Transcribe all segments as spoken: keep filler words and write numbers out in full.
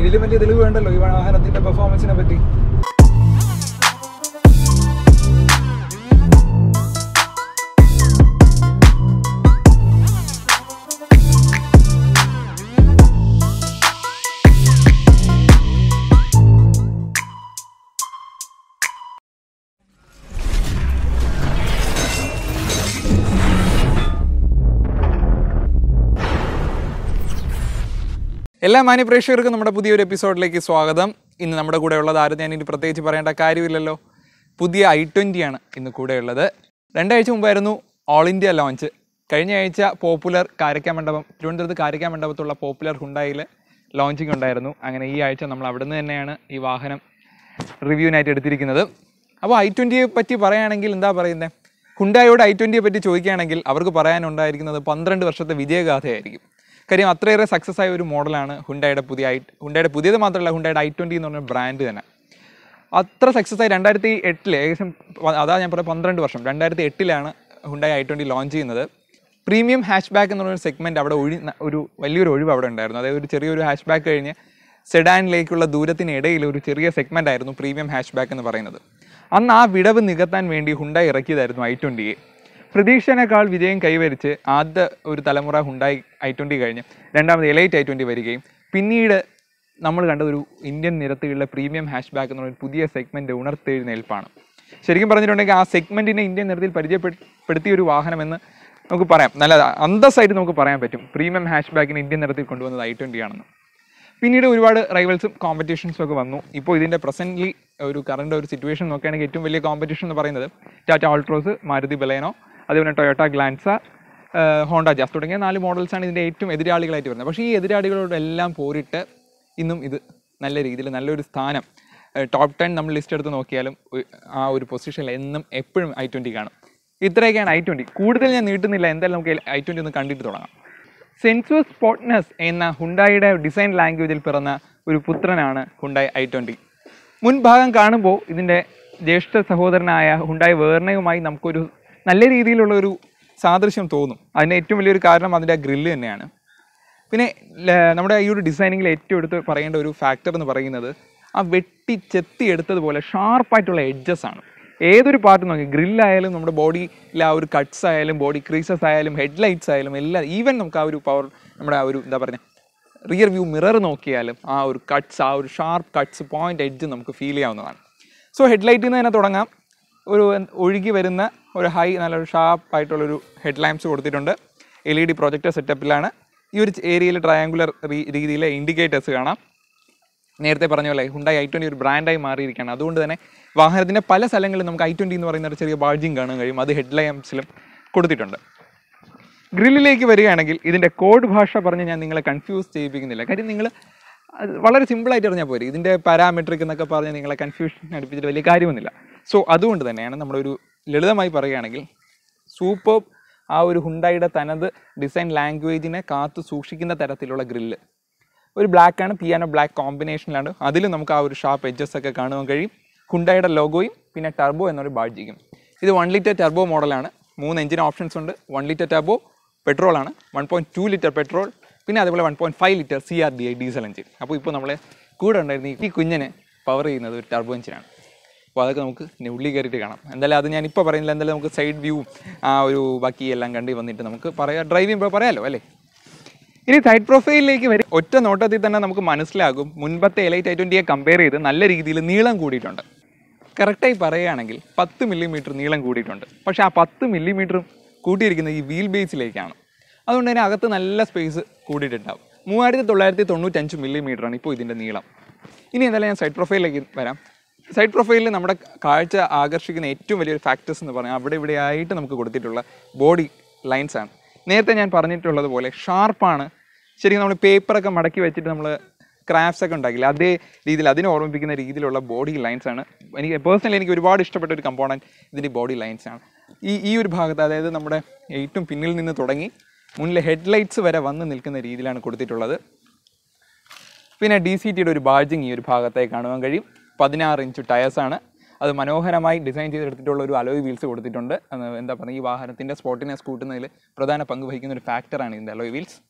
ഇതിലും വലിയ തെളിവ് വേണ്ടല്ലോ ഈ വാഹനത്തിന്റെ പെർഫോമൻസിനെ പറ്റി. എല്ലാ മാന്യ പ്രേക്ഷകർക്കും നമ്മുടെ പുതിയൊരു എപ്പിസോഡിലേക്ക് സ്വാഗതം. ഇന്ന് നമ്മുടെ കൂടെ ഉള്ളത് ആരും ഞാൻ ഇനി പ്രത്യേകിച്ച് പറയേണ്ട കാര്യമില്ലല്ലോ, പുതിയ ഐ ട്വൻ്റി ആണ് ഇന്ന് കൂടെയുള്ളത്. രണ്ടാഴ്ച മുമ്പായിരുന്നു ഓൾ ഇന്ത്യ ലോഞ്ച്. കഴിഞ്ഞ ആഴ്ച പോപ്പുലർ കാരക്കാമണ്ഡപം, തിരുവനന്തപുരത്ത് കാരക്കാമണ്ഡപത്തുള്ള പോപ്പുലർ ഹുണ്ടായിൽ ലോഞ്ചിങ് ഉണ്ടായിരുന്നു. അങ്ങനെ ഈ ആഴ്ച നമ്മൾ അവിടെ നിന്ന് തന്നെയാണ് ഈ വാഹനം റിവ്യൂവിനായിട്ട് എടുത്തിരിക്കുന്നത്. അപ്പോൾ ഐ ട്വൻ്റിയെ പറ്റി പറയുകയാണെങ്കിൽ എന്താ പറയുന്നത്, ഹുണ്ടായോട് ഐ ട്വൻ്റിയെ പറ്റി ചോദിക്കുകയാണെങ്കിൽ അവർക്ക് പറയാനുണ്ടായിരിക്കുന്നത് പന്ത്രണ്ട് വർഷത്തെ വിജയഗാഥയായിരിക്കും. കാര്യം അത്രയേറെ സക്സസ് ആയ ഒരു മോഡലാണ് ഹുണ്ടായുടെ പുതിയ ഐ ഹുണ്ടായുടെ പുതിയത് മാത്രമല്ല ഹുണ്ടായുടെ ഐ ട്വൻ്റി എന്ന് പറഞ്ഞ ബ്രാൻഡ് തന്നെ അത്ര സക്സസ് ആയി. രണ്ടായിരത്തി എട്ടിൽ ഏകദേശം അതാ ഞാൻ പറയാം പന്ത്രണ്ട് വർഷം രണ്ടായിരത്തി എട്ടിലാണ് ഹുണ്ടായി ഐ ട്വൻ്റി ലോഞ്ച് ചെയ്യുന്നത്. പ്രീമിയം ഹാഷ് ബാക്ക് എന്ന് പറഞ്ഞൊരു സെഗ്മെൻറ്റ് അവിടെ ഒഴി ഒരു വലിയൊരു ഒഴിവ് അവിടെ ഉണ്ടായിരുന്നു. അതായത് ഒരു ചെറിയൊരു ഹാഷ് ബാക്ക് കഴിഞ്ഞ് സെഡാനിലേക്കുള്ള ദൂരത്തിനിടയിൽ ഒരു ചെറിയ സെഗ്മെൻ്റ് ആയിരുന്നു പ്രീമിയം ഹാഷ് ബാക്ക് എന്ന് പറയുന്നത്. അന്ന് ആ വിടവ് നികത്താൻ വേണ്ടി ഹുണ്ടായി ഇറക്കിയതായിരുന്നു ഐ ട്വൻ്റിയെ. പ്രതീക്ഷനേക്കാൾ വിജയം കൈവരിച്ച് ആദ്യ ഒരു തലമുറ ഹുണ്ടായി ഐ ട്വൻ്റി കഴിഞ്ഞ് രണ്ടാമത് എലൈറ്റ് ഐ ട്വൻ്റി വരികയും പിന്നീട് നമ്മൾ കണ്ടതൊരു ഇന്ത്യൻ നിരത്തിലുള്ള പ്രീമിയം ഹാഷ് ബാക്ക് എന്ന് പറയുന്ന പുതിയ സെഗ്മെൻറ്റ് ഉണർത്തെഴുന്നേൽപ്പാണ്. ശരിക്കും പറഞ്ഞിട്ടുണ്ടെങ്കിൽ ആ സെഗ്മെൻറ്റിനെ ഇന്ത്യൻ നിരത്തിൽ പരിചയപ്പെടുത്തിയ ഒരു വാഹനമെന്ന് നമുക്ക് പറയാം. നല്ല അന്തസ്സായിട്ട് നമുക്ക് പറയാൻ പറ്റും പ്രീമിയം ഹാഷ് ബാക്കിന് ഇന്ത്യൻ നിരത്തിൽ കൊണ്ടുവന്നത് ഐ ട്വൻ്റി ആണെന്ന്. പിന്നീട് ഒരുപാട് റൈവൽസും കോമ്പറ്റീഷൻസും ഒക്കെ വന്നു. ഇപ്പോൾ ഇതിൻ്റെ പ്രസൻ്റ്ലി ഒരു കറണ്ട് ഒരു സിറ്റുവേഷൻ നോക്കുകയാണെങ്കിൽ ഏറ്റവും വലിയ കോമ്പറ്റീഷൻ എന്ന് പറയുന്നത് ടാറ്റ ആൾട്രോസ്, മാരുതി ബലേനോ, അതേപോലെ ടൊയോട്ട ഗ്ലാൻസ, ഹോണ്ട ജാസ് തുടങ്ങിയ നാല് മോഡൽസാണ് ഇതിൻ്റെ ഏറ്റവും എതിരാളികളായിട്ട് വരുന്നത്. പക്ഷേ ഈ എതിരാളികളോടെല്ലാം പോരിട്ട് ഇന്നും ഇത് നല്ല രീതിയിൽ നല്ലൊരു സ്ഥാനം ടോപ്പ് ടെൻ നമ്മൾ ലിസ്റ്റ് എടുത്ത് നോക്കിയാലും ആ ഒരു പൊസിഷനിൽ എന്നും എപ്പോഴും ഐ ട്വൻ്റി കാണും. ഇത്രയൊക്കെയാണ് ഐ ട്വൻ്റി. കൂടുതൽ ഞാൻ നീട്ടുന്നില്ല, എന്തായാലും നമുക്ക് ഐ ട്വൻ്റി ഒന്ന് കണ്ടിട്ട് തുടങ്ങാം. സെൻസുവസ് സ്പോർട്ടിനെസ് എന്ന ഹുണ്ടായിയുടെ ഡിസൈൻ ലാംഗ്വേജിൽ പിറന്ന ഒരു പുത്രനാണ് ഹുണ്ടായി ഐ ട്വൻ്റി. മുൻഭാഗം കാണുമ്പോൾ ഇതിൻ്റെ ജ്യേഷ്ഠ സഹോദരനായ ഹുണ്ടായി വേർണയുമായി നമുക്കൊരു നല്ല രീതിയിലുള്ള ഒരു സാദൃശ്യം തോന്നും. അതിന് ഏറ്റവും വലിയൊരു കാരണം അതിൻ്റെ ആ ഗ്രില്ല് തന്നെയാണ്. പിന്നെ നമ്മുടെ ഈ ഒരു ഡിസൈനിങ്ങിൽ ഏറ്റവും എടുത്ത് പറയേണ്ട ഒരു ഫാക്ടർ എന്ന് പറയുന്നത് ആ വെട്ടി ചെത്തി എടുത്തതുപോലെ ഷാർപ്പായിട്ടുള്ള എഡ്ജസ് ആണ്. ഏതൊരു പാർട്ട് നോക്കി ഗ്രില്ലായാലും നമ്മുടെ ബോഡിയിലെ ആ ഒരു കട്ട്സ് ആയാലും ബോഡി ക്രീസസ് ആയാലും ഹെഡ്ലൈറ്റ്സ് ആയാലും എല്ലാം, ഈവൻ നമുക്ക് ആ ഒരു പവർ നമ്മുടെ ആ ഒരു എന്താ പറയുക റിയർ വ്യൂ മിറർ നോക്കിയാലും ആ ഒരു കട്ട്സ്, ആ ഒരു ഷാർപ്പ് കട്ട്സ് പോയിൻ്റ് എഡ്ജ് നമുക്ക് ഫീൽ ചെയ്യാവുന്നതാണ്. സോ ഹെഡ്ലൈറ്റിൽ നിന്ന് തന്നെ തുടങ്ങാം. ഒരു ഒഴുകി വരുന്ന ഒരു ഹൈ നല്ലൊരു ഷാർപ്പായിട്ടുള്ളൊരു ഹെഡ് ലാമ്പ്സ് കൊടുത്തിട്ടുണ്ട്. എൽ ഇ ഡി പ്രൊജക്ടർ സെറ്റപ്പിലാണ്. ഈ ഒരു ഏരിയയിൽ ട്രയാങ്കുലർ രീതിയിലെ ഇൻഡിക്കേറ്റേഴ്സ് കാണാം. നേരത്തെ പറഞ്ഞ പോലെ ഹുണ്ടായി ഐ ട്വൻ്റി ഒരു ബ്രാൻഡായി മാറിയിരിക്കുകയാണ്. അതുകൊണ്ട് തന്നെ വാഹനത്തിൻ്റെ പല സ്ഥലങ്ങളിലും നമുക്ക് ഐ ട്വൻ്റി എന്ന് പറയുന്ന ഒരു ചെറിയ ബാഡ്ജിങ് കാണാൻ കഴിയും. അത് ഹെഡ് ലാമ്പ്സിലും കൊടുത്തിട്ടുണ്ട്. ഗ്രില്ലിലേക്ക് വരികയാണെങ്കിൽ ഇതിൻ്റെ കോഡ് ഭാഷ പറഞ്ഞ് ഞാൻ നിങ്ങളെ കൺഫ്യൂസ് ചെയ്യിപ്പിക്കുന്നില്ല. കാര്യം നിങ്ങൾ വളരെ സിമ്പിളായിട്ട് അറിഞ്ഞാൽ പോരെ. ഇതിൻ്റെ പാരാമെട്രിക് എന്നൊക്കെ പറഞ്ഞ് നിങ്ങളെ കൺഫ്യൂഷൻ അടുപ്പിച്ചിട്ട് വലിയ കാര്യമൊന്നുമില്ല. സോ അതുകൊണ്ട് തന്നെയാണ് നമ്മളൊരു ലളിതമായി പറയുകയാണെങ്കിൽ സൂപ്പർ ആ ഒരു ഹുണ്ടായിയുടെ തനത് ഡിസൈൻ ലാംഗ്വേജിനെ കാത്തു സൂക്ഷിക്കുന്ന തരത്തിലുള്ള ഗ്രില്ല്. ഒരു ബ്ലാക്കാണ്, പിയാനോ ബ്ലാക്ക് കോമ്പിനേഷനിലാണ്. അതിൽ നമുക്ക് ആ ഒരു ഷാർപ്പ് എഡ്ജസ് ഒക്കെ കാണുവാൻ കഴിയും. ഹുണ്ടായിയുടെ ലോഗോയും പിന്നെ ടർബോ എന്നൊരു ബാഡ്ജിക്കും. ഇത് വൺ ലിറ്റർ ടർബോ മോഡലാണ്. മൂന്ന് എഞ്ചിൻ ഓപ്ഷൻസ് ഉണ്ട്. വൺ ലിറ്റർ ടർബോ പെട്രോളാണ്, one point two litre petrol, പിന്നെ അതേപോലെ one point five litre C R D I diesel engine. അപ്പോൾ ഇപ്പോൾ നമ്മളെ കൂടെ ഉണ്ടായിരുന്ന ഈ കുഞ്ഞിനെ പവർ ചെയ്യുന്നത് ഒരു ടർബോ എഞ്ചിനാണ്. അപ്പോൾ അതൊക്കെ നമുക്ക് ഉള്ളിൽ കയറിയിട്ട് കാണാം. എന്തായാലും അത് ഞാനിപ്പോൾ പറയുന്നില്ല. എന്തായാലും നമുക്ക് സൈഡ് വ്യൂ ആ ഒരു ബാക്കി എല്ലാം കണ്ട് വന്നിട്ട് നമുക്ക് പറയാം, ഡ്രൈവ് ചെയ്യുമ്പോൾ പറയാമല്ലോ അല്ലേ. ഇനി സൈഡ് പ്രൊഫൈലിലേക്ക് വരും. ഒറ്റ നോട്ടത്തിൽ തന്നെ നമുക്ക് മനസ്സിലാകും മുൻപത്തെ എലൈറ്റ് ഐ ട്വൻ്റിയെ കമ്പയർ ചെയ്ത് നല്ല രീതിയിൽ നീളം കൂടിയിട്ടുണ്ട്. കറക്റ്റായി പറയുകയാണെങ്കിൽ പത്ത് മില്ലിമീറ്റർ നീളം കൂടിയിട്ടുണ്ട്. പക്ഷേ ആ പത്ത് മില്ലിമീറ്ററും കൂട്ടിയിരിക്കുന്നത് ഈ വീൽ ബേസിലേക്കാണ്. അതുകൊണ്ട് തന്നെ അകത്ത് നല്ല സ്പേസ് കൂടിയിട്ടുണ്ടാവും. മൂവായിരത്തി തൊള്ളായിരത്തി തൊണ്ണൂറ്റഞ്ച് മില്ലിമീറ്ററാണ് ഇപ്പോൾ ഇതിൻ്റെ നീളം. ഇനി എന്തായാലും ഞാൻ സൈഡ് പ്രൊഫൈലിലേക്ക് വരാം. സൈഡ് പ്രൊഫൈലിൽ നമ്മുടെ കാഴ്ച ആകർഷിക്കുന്ന ഏറ്റവും വലിയൊരു ഫാക്ടേഴ്സ് എന്ന് പറഞ്ഞാൽ അവിടെ ഇവിടെ ആയിട്ട് നമുക്ക് കൊടുത്തിട്ടുള്ള ബോഡി ലൈൻസാണ്. നേരത്തെ ഞാൻ പറഞ്ഞിട്ടുള്ളത് പോലെ ഷാർപ്പാണ്. ശരിക്കും നമ്മൾ പേപ്പറൊക്കെ മടക്കി വെച്ചിട്ട് നമ്മൾ ക്രാഫ്റ്റ്സ് ഒക്കെ ഉണ്ടാക്കില്ല, അതേ രീതിയിൽ അതിനെ ഓർമ്മിപ്പിക്കുന്ന രീതിയിലുള്ള ബോഡി ലൈൻസാണ്. എനിക്ക് പേഴ്സണലി എനിക്ക് ഒരുപാട് ഇഷ്ടപ്പെട്ട ഒരു കമ്പോണൻറ്റ് ഇതിൻ്റെ ബോഡി ലൈൻസാണ്. ഈ ഈ ഒരു ഭാഗത്ത്, അതായത് നമ്മുടെ ഏറ്റവും പിന്നിൽ നിന്ന് തുടങ്ങി മുന്നിലെ ഹെഡ്ലൈറ്റ്സ് വരെ വന്ന് നിൽക്കുന്ന രീതിയിലാണ് കൊടുത്തിട്ടുള്ളത്. പിന്നെ ഡി സി ടിയുടെ ഒരു ബാഡ്ജിങ് ഈ ഒരു ഭാഗത്തായി കാണുവാൻ കഴിയും. പതിനാറ് ഇഞ്ച് ടയേഴ്സാണ്. അത് മനോഹരമായി ഡിസൈൻ ചെയ്തെടുത്തിട്ടുള്ള ഒരു അലോയ് വീൽസ് കൊടുത്തിട്ടുണ്ട്. എന്താ പറയുക, ഈ വാഹനത്തിൻ്റെ സ്പോർട്ടിനെസ് കൂട്ടുന്നതിൽ പ്രധാന പങ്ക് വഹിക്കുന്ന ഒരു ഫാക്ടറാണ് ഇതിൻ്റെ അലോയ് വീൽസ്.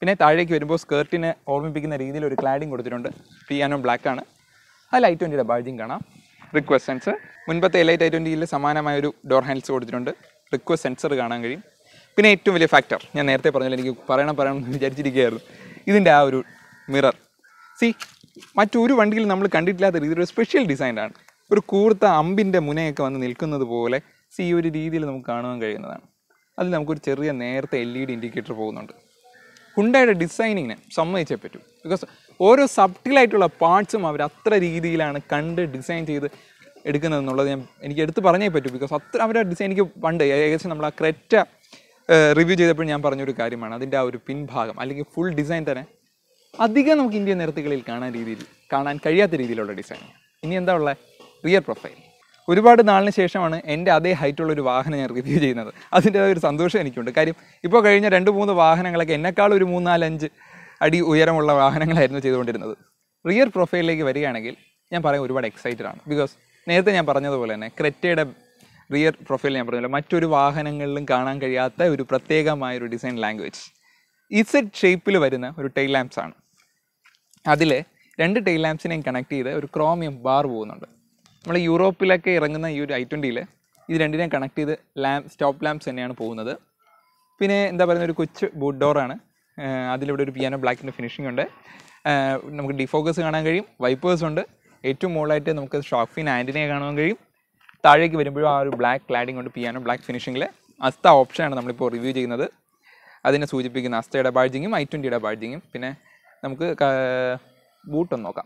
പിന്നെ താഴേക്ക് വരുമ്പോൾ സ്കേർട്ടിനെ ഓർമ്മിപ്പിക്കുന്ന രീതിയിൽ ഒരു ക്ലാഡിങ് കൊടുത്തിട്ടുണ്ട്. പിയാനോ ബ്ലാക്ക് ആണ്. അതിൽ ഐ ട്വൻറ്റിയുടെ ബാഡ്ജിങ് കാണാം. Request sensor. മുൻപത്തെ എലൈറ്റ് ഐ ട്വൻറ്റിയിൽ സമാനമായൊരു ഡോർ ഹാൻഡ്സ് കൊടുത്തിട്ടുണ്ട്. റിക്വസ്റ്റ് സെൻസർ കാണാൻ കഴിയും. പിന്നെ ഏറ്റവും വലിയ ഫാക്ടർ, ഞാൻ നേരത്തെ പറഞ്ഞാൽ എനിക്ക് പറയണം പറയണം എന്ന് വിചാരിച്ചിരിക്കുകയായിരുന്നു, ഇതിൻ്റെ ആ ഒരു മിറർ. സി, മറ്റൊരു വണ്ടിയിൽ നമ്മൾ കണ്ടിട്ടില്ലാത്ത രീതിയിൽ ഒരു സ്പെഷ്യൽ ഡിസൈനാണ്. ഒരു കൂർത്ത അമ്പിൻ്റെ മുനയൊക്കെ വന്ന് നിൽക്കുന്നത് പോലെ സി ഈ ഒരു രീതിയിൽ നമുക്ക് കാണുവാൻ കഴിയുന്നതാണ്. അതിൽ നമുക്കൊരു ചെറിയ നേരത്തെ എൽ ഇ ഡി ഇൻഡിക്കേറ്റർ പോകുന്നുണ്ട്. ഹുണ്ടായുടെ ഡിസൈനിങ്ങിനെ സമ്മതിച്ചേ പറ്റൂ. ബിക്കോസ് ഓരോ സബ്റ്റിലായിട്ടുള്ള പാർട്സും അവർ അത്ര രീതിയിലാണ് കണ്ട് ഡിസൈൻ ചെയ്ത് എടുക്കുന്നതെന്നുള്ളത് ഞാൻ എനിക്ക് എടുത്ത് പറഞ്ഞേ പറ്റൂ. ബിക്കോസ് അത്ര അവരുടെ ഡിസൈൻ എനിക്ക് പണ്ട് ഏകദേശം നമ്മൾ ആ ക്രെറ്റ റിവ്യൂ ചെയ്തപ്പോൾ ഞാൻ പറഞ്ഞൊരു കാര്യമാണ്, അതിൻ്റെ ആ ഒരു പിൻഭാഗം അല്ലെങ്കിൽ ഫുൾ ഡിസൈൻ തന്നെ അധികം നമുക്ക് ഇന്ത്യൻ നിരത്തുകളിൽ കാണാൻ രീതിയിൽ കാണാൻ കഴിയാത്ത രീതിയിലുള്ള ഡിസൈൻ. ഇനി എന്താ ഉള്ളത്? Rear profile. ഒരുപാട് നാളിന് ശേഷമാണ് എൻ്റെ അതേ ഹൈറ്റുള്ളൊരു വാഹനം ഞാൻ റിവ്യൂ ചെയ്യുന്നത്. അതിൻ്റെതായ ഒരു സന്തോഷം എനിക്കുണ്ട്. കാര്യം ഇപ്പോൾ കഴിഞ്ഞ രണ്ട് മൂന്ന് വാഹനങ്ങളൊക്കെ എന്നെക്കാളും ഒരു മൂന്നാലഞ്ച് അടി ഉയരമുള്ള വാഹനങ്ങളായിരുന്നു ചെയ്തുകൊണ്ടിരുന്നത്. റിയർ പ്രൊഫൈലിലേക്ക് വരികയാണെങ്കിൽ ഞാൻ പറയാൻ ഒരുപാട് എക്സൈറ്റഡ് ആണ്. ബിക്കോസ് നേരത്തെ ഞാൻ പറഞ്ഞതുപോലെ തന്നെ ക്രെറ്റയുടെ റിയർ പ്രൊഫൈൽ ഞാൻ പറഞ്ഞല്ലോ, മറ്റൊരു വാഹനങ്ങളിലും കാണാൻ കഴിയാത്ത ഒരു പ്രത്യേകമായൊരു ഡിസൈൻ ലാംഗ്വേജ്. ഇസെഡ് ഷേപ്പിൽ വരുന്ന ഒരു ടെയിൽ ലാംപ്സ് ആണ്. അതിൽ രണ്ട് ടെയിൽ ലാംപ്സിനെയും കണക്ട് ചെയ്ത് ഒരു ക്രോമിയം ബാർ പോകുന്നുണ്ട്. നമ്മൾ യൂറോപ്പിലൊക്കെ ഇറങ്ങുന്ന ഈ ഒരു ഐ ട്വൻറ്റിയിൽ ഇത് രണ്ടിനെയും കണക്ട് ചെയ്ത് ലാമ്പ് സ്റ്റോപ്പ് ലാംപ്സ് തന്നെയാണ് പോകുന്നത്. പിന്നെ എന്താ പറയുന്ന ഒരു കൊച്ചു ബൂട്ട് ഡോറാണ്. അതിലിവിടെ ഒരു പിയാനോ ബ്ലാക്കിൻ്റെ ഫിനിഷിംഗ് ഉണ്ട്. നമുക്ക് ഡിഫോക്കസ് കാണാൻ കഴിയും. വൈപ്പേഴ്സ് ഉണ്ട്. ഏറ്റവും മുകളിലായിട്ട് നമുക്ക് ഷോക്ക് ഫിൻ ആൻറ്റിനെ കാണാൻ കഴിയും. താഴേക്ക് വരുമ്പോഴും ആ ഒരു ബ്ലാക്ക് ക്ലാഡിംഗ് കൊണ്ട് പിയാനോ ബ്ലാക്ക് ഫിനിഷിങ്ങിൽ അസ്ത ഓപ്ഷനാണ് നമ്മളിപ്പോൾ റിവ്യൂ ചെയ്യുന്നത്. അതിനെ സൂചിപ്പിക്കുന്ന അസ്തയുടെ ബാഡ്ജിങ്ങും ഐ ട്വൻറ്റിയുടെ ബാഡ്ജിങ്ങും. പിന്നെ നമുക്ക് ബൂട്ടൊന്ന് നോക്കാം.